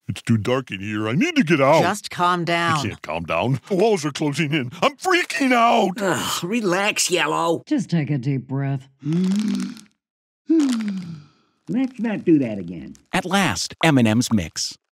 It's too dark in here. I need to get out. Just calm I down. can't calm down. The walls are closing in. I'm freaking out. Ugh, relax, Yellow. Just take a deep breath. Let's not do that again. At last, M&M's Mix.